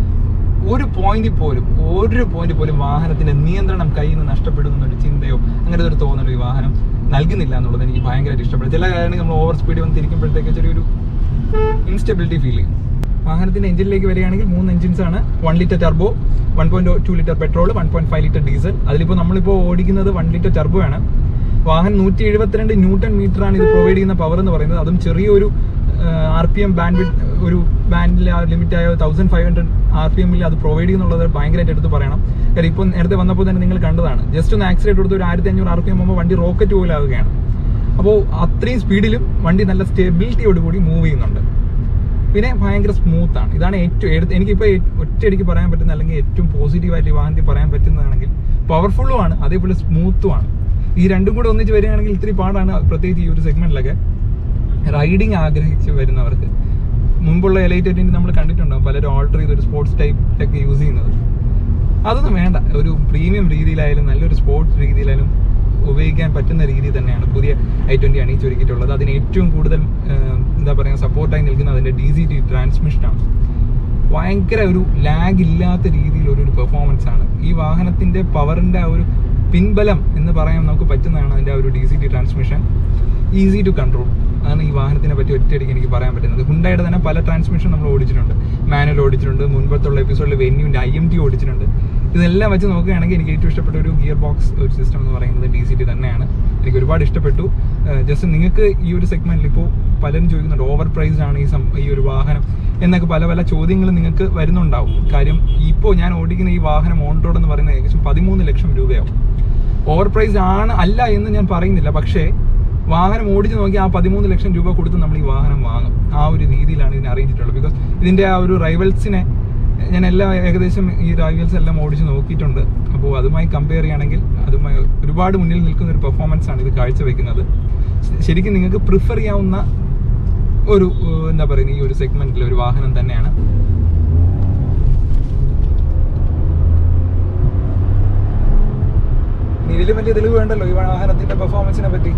ഒരു പോയിന്റിൽ പോലും ഒരു പോയിന്റ് പോലും വാഹനത്തിന്റെ നിയന്ത്രണം കയ്യിൽ നിന്ന് നഷ്ടപ്പെടുന്ന ഒരു ചിന്തയോ അങ്ങനത്തെ ഒരു തോന്നലോ ഈ വാഹനം നൽകുന്നില്ല എന്നുള്ളത് എനിക്ക് ഭയങ്കരമായിട്ട് ഇഷ്ടപ്പെടും. ചില കാര്യങ്ങൾ നമ്മൾ ഓവർ സ്പീഡ് വന്ന് തിരിക്കുമ്പോഴത്തേക്ക് ചെറിയൊരു ഇൻസ്റ്റെബിലിറ്റി ഫീൽ ചെയ്യും. വാഹനത്തിന്റെ എഞ്ചിനിലേക്ക് വരികയാണെങ്കിൽ മൂന്ന് എഞ്ചിൻസ് ആണ്. One litre turbo, one point two litre petrol, one point five litre diesel. അതിലിപ്പോൾ നമ്മളിപ്പോൾ ഓടിക്കുന്നത് വൺ ലിറ്റർ ടർബോ ആണ്. വാഹനം നൂറ്റി എഴുപത്തിരണ്ട് ന്യൂട്ടൺ മീറ്റർ ആണ് ഇത് പ്രൊവൈഡ് ചെയ്യുന്ന പവർ എന്ന് പറയുന്നത്. അതും ചെറിയൊരു ആർ പി എം ബാൻഡ് ഒരു ബാൻഡിൽ ലിമിറ്റ് ആയ thousand five hundred R P എമ്മിൽ അത് പ്രൊവൈഡ് ചെയ്യുന്നുള്ളത് ഭയങ്കരമായിട്ട് എടുത്ത് പറയണം. കാര്യം ഇപ്പോൾ നേരത്തെ വന്നപ്പോൾ തന്നെ നിങ്ങൾ കണ്ടതാണ്, ജസ്റ്റ് ഒന്ന് ആക്സിഡേറ്റ് കൊടുത്ത് ഒരു ആയിരത്തി അഞ്ഞൂറ് ആർ പി എം ആകുമ്പോൾ വണ്ടി റോക്കറ്റ് പോലാവുകയാണ്. അപ്പോൾ അത്രയും സ്പീഡിലും വണ്ടി നല്ല സ്റ്റെബിലിറ്റിയോടുകൂടി മൂവ് ചെയ്യുന്നുണ്ട്. പിന്നെ ഭയങ്കര സ്മൂത്താണ്. ഇതാണ് ഏറ്റവും എനിക്കിപ്പോൾ ഒറ്റയടിക്ക് പറയാൻ പറ്റുന്ന അല്ലെങ്കിൽ ഏറ്റവും പോസിറ്റീവായിട്ട് ഈ വാഹനത്തിൽ പറയാൻ പറ്റുന്നതാണെങ്കിൽ പവർഫുള്ളുമാണ്, അതേപോലെ സ്മൂത്തുമാണ്. ഈ രണ്ടും കൂടെ ഒന്നിച്ച് വരികയാണെങ്കിൽ ഇത്തിരി പാടാണ്, പ്രത്യേകിച്ച് ഈ ഒരു സെഗ്മെന്റിലൊക്കെ റൈഡിങ് ആഗ്രഹിച്ച് വരുന്നവർക്ക്. മുമ്പുള്ള എൽ ഐ ട്വന്റി നമ്മൾ കണ്ടിട്ടുണ്ടാകും പലരും ഓൾട്ടർ ചെയ്ത് ഒരു സ്പോർട്സ് ടൈപ്പിലൊക്കെ യൂസ് ചെയ്യുന്നത്. അതൊന്നും വേണ്ട. ഒരു പ്രീമിയം രീതിയിലായാലും നല്ലൊരു സ്പോർട്സ് രീതിയിലായാലും ഉപയോഗിക്കാൻ പറ്റുന്ന രീതി തന്നെയാണ് പുതിയ ഐ ട്വന്റി അണിയിച്ചൊരുക്കിയിട്ടുള്ളത്. അതിന് ഏറ്റവും കൂടുതൽ എന്താ പറയുക സപ്പോർട്ടായി നിൽക്കുന്ന അതിൻ്റെ ഡി സി ടി ട്രാൻസ്മിഷനാണ്. ഭയങ്കര ഒരു ലാഗ് ഇല്ലാത്ത രീതിയിലൊരു പെർഫോമൻസ് ആണ്. ഈ വാഹനത്തിൻ്റെ പവറിൻ്റെ ആ ഒരു പിൻബലം എന്ന് പറയാൻ നമുക്ക് പറ്റുന്നതാണ് അതിൻ്റെ ആ ഒരു D C T transmission. Easy to control. അതാണ് ഈ വാഹനത്തിനെ പറ്റി ഒറ്റയടിക്ക് എനിക്ക് പറയാൻ പറ്റുന്നത്. ഹുണ്ടായുടെ തന്നെ പല ട്രാൻസ്മിഷൻ നമ്മൾ ഓടിച്ചിട്ടുണ്ട്, മാനുവൽ ഓടിച്ചിട്ടുണ്ട്, മുൻപത്തുള്ള എപ്പിസോഡിൽ വെന്യൂവിൻ്റെ ഐ എം ടി ഓടിച്ചിട്ടുണ്ട്. ഇതെല്ലാം വെച്ച് നോക്കുകയാണെങ്കിൽ എനിക്ക് ഏറ്റവും ഇഷ്ടപ്പെട്ട ഒരു ഗിയർ ബോക്സ് ഒരു സിസ്റ്റം എന്ന് പറയുന്നത് ഡി സി ടി തന്നെയാണ്. എനിക്ക് ഒരുപാട് ഇഷ്ടപ്പെട്ടു. ജസ്റ്റ് നിങ്ങൾക്ക് ഈ ഒരു സെഗ്മെന്റിൽ ഇപ്പോൾ പലരും ചോദിക്കുന്നുണ്ട് ഓവർ പ്രൈസ്ഡ് ആണ് ഈ ഈ ഒരു വാഹനം എന്നൊക്കെ പല പല ചോദ്യങ്ങൾ നിങ്ങൾക്ക് വരുന്നുണ്ടാവും. കാര്യം ഇപ്പോൾ ഞാൻ ഓടിക്കുന്ന ഈ വാഹനം ഓൺ റോഡ് എന്ന് പറയുന്നത് ഏകദേശം പതിമൂന്ന് ലക്ഷം രൂപയാവും. ഓവർ പ്രൈസ്ഡ് ആണ് അല്ല എന്ന് ഞാൻ പറയുന്നില്ല, പക്ഷേ വാഹനം ഓടിച്ച് നോക്കി ആ പതിമൂന്ന് ലക്ഷം രൂപ കൊടുത്ത് നമ്മൾ ഈ വാഹനം വാങ്ങും. ആ ഒരു രീതിയിലാണ് ഇതിനെ അറിയിച്ചിട്ടുള്ളത്. ബിക്കോസ് ഇതിൻ്റെ ആ ഒരു റൈവൽസിനെ ഞാൻ എല്ലാം ഏകദേശം ഈ റൈവൽസ് എല്ലാം ഓടിച്ച് നോക്കിയിട്ടുണ്ട്. അപ്പോൾ അതുമായി കമ്പയർ ചെയ്യുകയാണെങ്കിൽ അതുമായി ഒരുപാട് മുന്നിൽ നിൽക്കുന്ന ഒരു പെർഫോമൻസ് ആണ് ഇത് കാഴ്ചവെക്കുന്നത്. ശരിക്കും നിങ്ങൾക്ക് പ്രിഫർ ചെയ്യാവുന്ന ഒരു എന്താ പറയുക ഈ ഒരു സെഗ്മെന്റിലെ ഒരു വാഹനം തന്നെയാണ്. ഇതിലും വലിയ തെളിവ് വേണ്ടല്ലോ ഈ വാഹനത്തിന്റെ പെർഫോമൻസിനെ പറ്റി.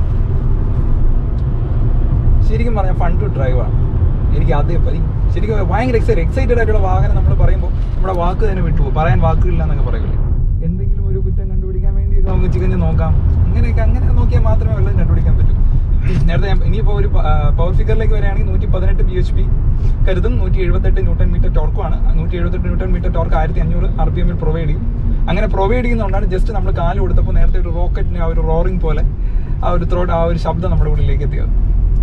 ശരിക്കും പറഞ്ഞാൽ ഫൺ ടു ഡ്രൈവ് ആണ്. എനിക്ക് അതേ പറ്റി ശരിക്കും ഭയങ്കര എക്സൈറ്റ് എക്സൈറ്റഡ് ആയിട്ടുള്ള വാഹനം നമ്മൾ പറയുമ്പോൾ നമ്മുടെ വാക്ക് തന്നെ വിട്ടുപോകും. പറയാൻ വാക്കുകളില്ല എന്നൊക്കെ പറയില്ലേ. എന്തെങ്കിലും ഒരു കുറ്റം കണ്ടുപിടിക്കാൻ വേണ്ടിയൊക്കെ നമുക്ക് ചികഞ്ഞ് നോക്കാം. അങ്ങനെയൊക്കെ അങ്ങനെ നോക്കിയാൽ മാത്രമേ വല്ലതും കണ്ടുപിടിക്കാൻ പറ്റൂ. നേരത്തെ ഞാൻ ഇനിയിപ്പോൾ ഒരു പവർ ഫിഗറിലേക്ക് വരികയാണെങ്കിൽ നൂറ്റി പതിനെട്ട് ബി എച്ച് പി കരുതും, നൂറ്റി എഴുപത്തെട്ട് ന്യൂട്ടൺ മീറ്റർ ടോർക്കുമാണ്. നൂറ്റി എഴുപത്തെട്ട് ന്യൂട്ടൺ മീറ്റർ ടോർക്ക് ആയിരത്തി അഞ്ഞൂറ് ആർ പി എമ്മിൽ പ്രൊവൈഡ് ചെയ്യും. അങ്ങനെ പ്രൊവൈഡ് ചെയ്യുന്നതുകൊണ്ടാണ് ജസ്റ്റ് നമ്മൾ കാല് കൊടുത്തപ്പോൾ നേരത്തെ ഒരു റോക്കറ്റിന് ആ ഒരു റോറിംഗ് പോലെ ആ ഒരു ത്രോട്ട് ആ ഒരു ശബ്ദം നമ്മുടെ ഉള്ളിലേക്ക് എത്തിയത്.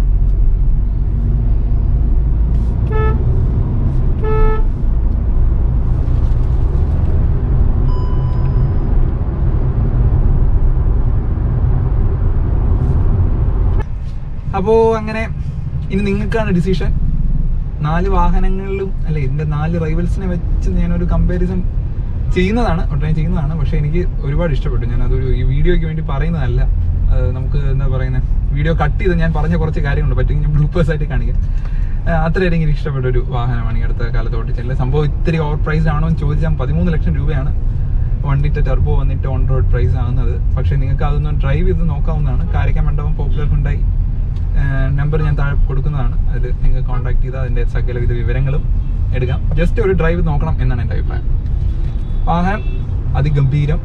അപ്പോൾ അങ്ങനെ ഇനി നിങ്ങൾക്കാണ് ഡിസിഷൻ. നാല് വാഹനങ്ങളിലും അല്ലെ എൻ്റെ നാല് റൈവൽസിനെ വെച്ച് ഞാനൊരു കമ്പാരിസൺ ചെയ്യുന്നതാണ്, ഒട്ടനെ ചെയ്യുന്നതാണ്. പക്ഷേ എനിക്ക് ഒരുപാട് ഇഷ്ടപ്പെട്ടു. ഞാൻ അതൊരു ഈ വീഡിയോയ്ക്ക് വേണ്ടി പറയുന്നതല്ല. നമുക്ക് എന്താ പറയുന്നത്, വീഡിയോ കട്ട് ചെയ്ത് ഞാൻ പറഞ്ഞ കുറച്ച് കാര്യങ്ങളുണ്ട്, പറ്റുമെങ്കിൽ ഞാൻ ബ്ലൂപ്പേഴ്സ് ആയിട്ട് കാണിക്കാം. അത്രയും എനിക്ക് ഇഷ്ടപ്പെട്ട ഒരു വാഹനമാണ് ഈ അടുത്ത കാലത്ത് ഓടിച്ചില്ല. സംഭവം ഇത്തിരി ഓവർ പ്രൈസ് ആണോ എന്ന് ചോദിച്ചാൽ പതിമൂന്ന് ലക്ഷം രൂപയാണ് വണ്ടിൻ്റെ ടെർബോ വന്നിട്ട് ഓൺ റോഡ് പ്രൈസ് ആകുന്നത്. പക്ഷേ നിങ്ങൾക്ക് അതൊന്ന് ഡ്രൈവ് ചെയ്ത് നോക്കാവുന്നതാണ്. കാരക്കമണ്ഡപം പോപ്പുലർ ഹുണ്ടായി നമ്പർ ഞാൻ താഴെ കൊടുക്കുന്നതാണ്. അതിൽ നിങ്ങൾ കോൺടാക്ട് ചെയ്താൽ അതിൻ്റെ സകലവിധ വിവരങ്ങളും എടുക്കാം. ജസ്റ്റ് ഒരു ഡ്രൈവ് നോക്കണം എന്നാണ് എൻ്റെ അഭിപ്രായം. വാഹനം അതിഗംഭീരം.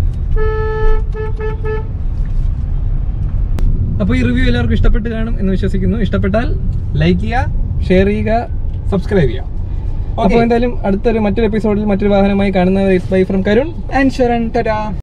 അപ്പോൾ ഈ റിവ്യൂ എല്ലാവർക്കും ഇഷ്ടപ്പെട്ട് കാണും എന്ന് വിശ്വസിക്കുന്നു. ഇഷ്ടപ്പെട്ടാൽ ലൈക്ക് ചെയ്യുക, ഷെയർ ചെയ്യുക, സബ്സ്ക്രൈബ് ചെയ്യുക. അപ്പോൾ എന്തായാലും അടുത്തൊരു മറ്റൊരു എപ്പിസോഡിൽ മറ്റൊരു വാഹനമായി കാണുന്നത്. It's bye from Karun and Sharan. Tata.